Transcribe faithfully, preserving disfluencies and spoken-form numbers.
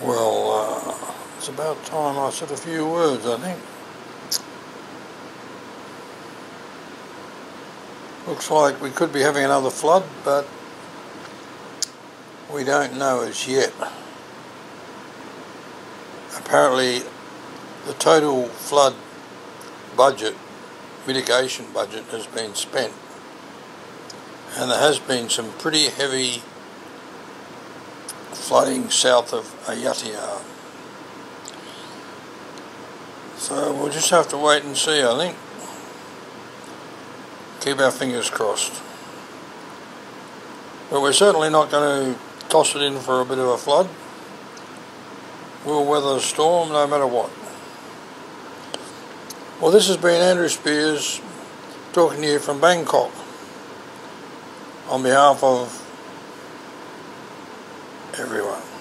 Well, uh, it's about time I said a few words, I think. Looks like we could be having another flood, but we don't know as yet. Apparently, the total flood budget, mitigation budget, has been spent, and there has been some pretty heavy flooding south of Ayutthaya. So we'll just have to wait and see, I think. Keep our fingers crossed. But we're certainly not going to toss it in for a bit of a flood. We'll weather the storm no matter what. Well, this has been Andrew Spears talking to you from Bangkok on behalf of everyone.